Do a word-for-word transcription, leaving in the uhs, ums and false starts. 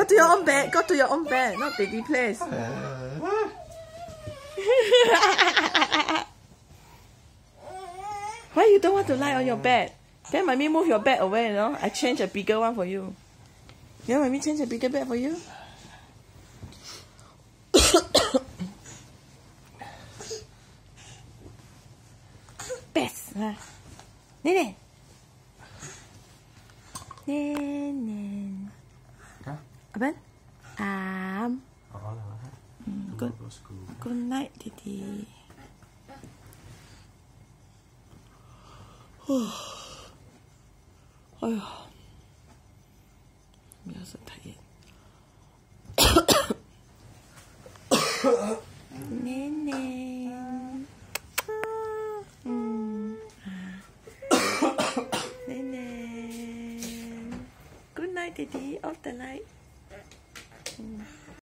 Go to your own bed. Go to your own bed, not baby place. Why you don't want to lie on your bed? Then mommy move your bed away, you know? I change a bigger one for you. You want mommy change a bigger bed for you? Best. Nene. Nene. Abang? Um. Good, good night, Didi. Oh, I'm so tired. Nene. Mm. Nene. Good night, Didi. Off the light. Mm.